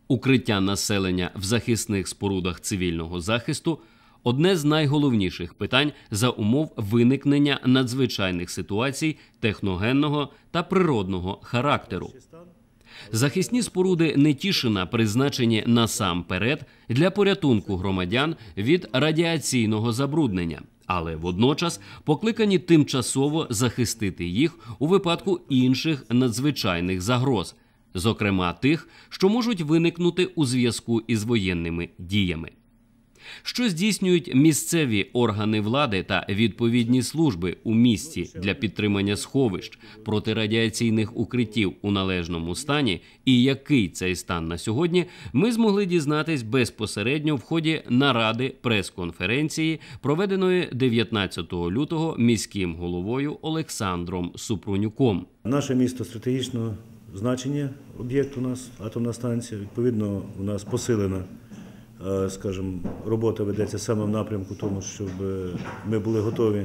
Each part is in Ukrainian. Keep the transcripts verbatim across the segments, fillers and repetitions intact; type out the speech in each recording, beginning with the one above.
Укриття населення в захисних спорудах цивільного захисту – одне з найголовніших питань за умов виникнення надзвичайних ситуацій техногенного та природного характеру. Захисні споруди Нетішина призначені насамперед для порятунку громадян від радіаційного забруднення, але водночас покликані тимчасово захистити їх у випадку інших надзвичайних загроз, зокрема тих, що можуть виникнути у зв'язку із воєнними діями. Що здійснюють місцеві органи влади та відповідні служби у місті для підтримання сховищ протирадіаційних укриттів у належному стані і який цей стан на сьогодні, ми змогли дізнатись безпосередньо в ході наради прес-конференції, проведеної дев'ятнадцятого лютого міським головою Олександром Супрунюком. Наше місто стратегічного значення, об'єкт у нас, атомна станція, відповідно у нас посилена, скажімо, робота ведеться саме в напрямку тому, щоб ми були готові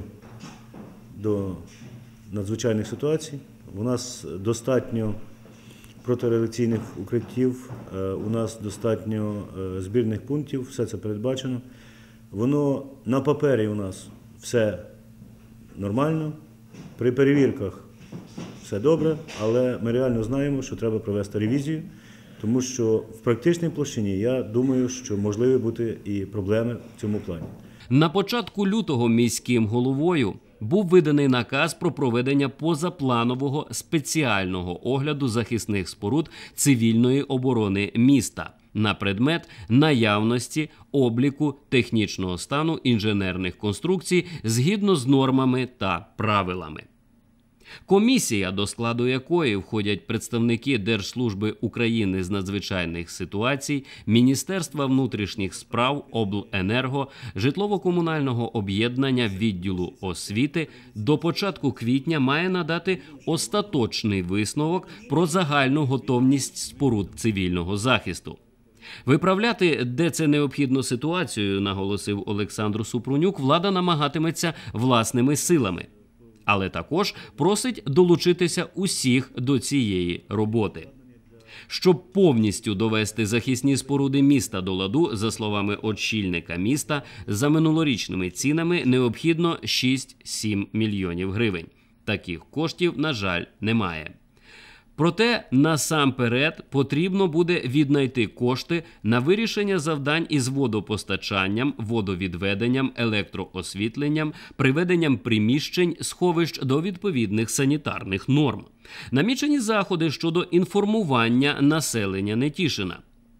до надзвичайних ситуацій. У нас достатньо протирадіаційних укриттів, у нас достатньо збірних пунктів, все це передбачено. Воно на папері у нас все нормально, при перевірках все добре, але ми реально знаємо, що треба провести ревізію. Тому що в практичній площині, я думаю, що можливі бути і проблеми в цьому плані. На початку лютого міським головою був виданий наказ про проведення позапланового спеціального огляду захисних споруд цивільної оборони міста на предмет наявності, обліку, технічного стану інженерних конструкцій згідно з нормами та правилами. Комісія, до складу якої входять представники Держслужби України з надзвичайних ситуацій, Міністерства внутрішніх справ, обленерго, житлово-комунального об'єднання відділу освіти, до початку квітня має надати остаточний висновок про загальну готовність споруд цивільного захисту. Виправляти, де це необхідно ситуацію, наголосив Олександр Супрунюк, влада намагатиметься власними силами. Але також просить долучитися усіх до цієї роботи. Щоб повністю довести захисні споруди міста до ладу, за словами очільника міста, за минулорічними цінами необхідно шість-сім мільйонів гривень. Таких коштів, на жаль, немає. Проте, насамперед, потрібно буде віднайти кошти на вирішення завдань із водопостачанням, водовідведенням, електроосвітленням, приведенням приміщень, сховищ до відповідних санітарних норм. Намічені заходи щодо інформування населення Нетішина.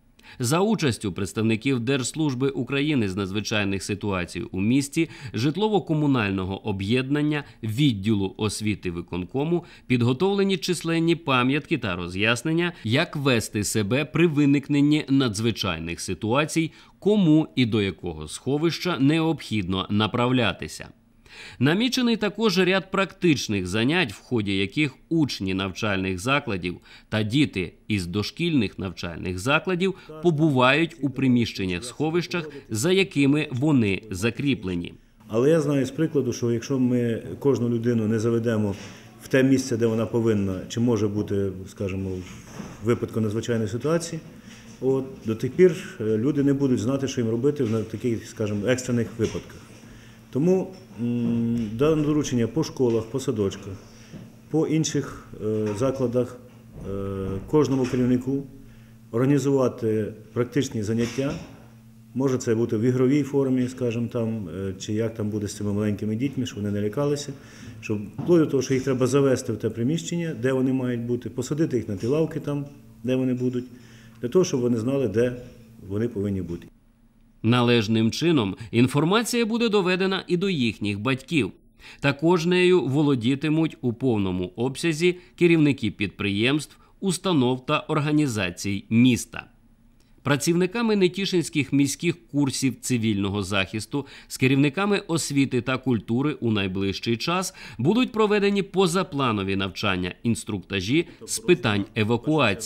За участю представників Держслужби України з надзвичайних ситуацій у місті, житлово-комунального об'єднання, відділу освіти виконкому підготовлені численні пам'ятки та роз'яснення, як вести себе при виникненні надзвичайних ситуацій, кому і до якого сховища необхідно направлятися. Намічений також ряд практичних занять, в ході яких учні навчальних закладів та діти із дошкільних навчальних закладів побувають у приміщеннях-сховищах, за якими вони закріплені. Але я знаю з прикладу, що якщо ми кожну людину не заведемо в те місце, де вона повинна, чи може бути, скажімо, в випадку надзвичайної ситуації, от, до тих пір люди не будуть знати, що їм робити в таких, скажімо, екстрених випадках. Тому дане доручення по школах, по садочках, по інших е, закладах е, кожному керівнику організувати практичні заняття. Може це бути в ігровій формі, скажімо, там, е, чи як там буде з цими маленькими дітьми, щоб вони не лякалися. Щоб, вплоть до того, що їх треба завести в те приміщення, де вони мають бути, посадити їх на ті лавки там, де вони будуть, для того, щоб вони знали, де вони повинні бути. Належним чином інформація буде доведена і до їхніх батьків. Також нею володітимуть у повному обсязі керівники підприємств, установ та організацій міста. Працівниками Нетішинських міських курсів цивільного захисту з керівниками освіти та культури у найближчий час будуть проведені позапланові навчання інструктажі з питань евакуації,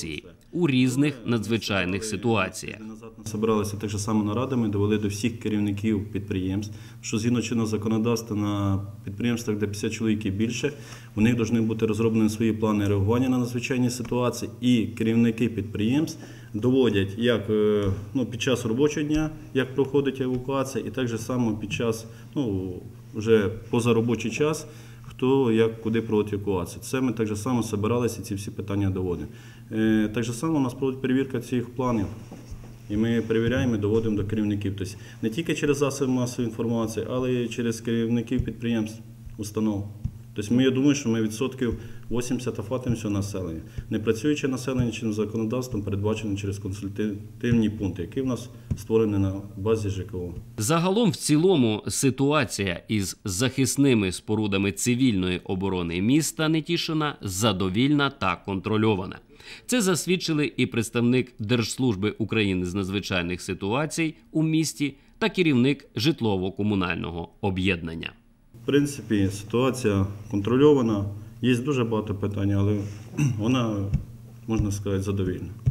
у різних надзвичайних ситуаціях. Собиралися так же само нарадами, довели до всіх керівників підприємств, що згідно чинного законодавства на підприємствах, де п'ятдесят чоловік і більше, у них повинні бути розроблені свої плани реагування на надзвичайні ситуації, і керівники підприємств доводять як ну, під час робочого дня, як проходить евакуація, і так же само під час, ну, вже позаробочий час, хто як куди проводить евакуацію. Це ми так же само збиралися і ці всі питання доводимо. Е, так же само у нас проводить перевірка цих планів. І ми перевіряємо і доводимо до керівників. Тобто не тільки через засоби масової інформації, але й через керівників підприємств, установ. Тобто ми, я думаю, що ми відсотків вісімдесят охватуємо населення. Не працюючи населення чинним законодавством, передбачено через консультативні пункти, які в нас створені на базі ЖКО. Загалом, в цілому, ситуація із захисними спорудами цивільної оборони міста Нетішина задовільна та контрольована. Це засвідчили і представник Держслужби України з надзвичайних ситуацій у місті та керівник житлово-комунального об'єднання. В принципі, ситуація контрольована. Є дуже багато питань, але вона, можна сказати, задовільна.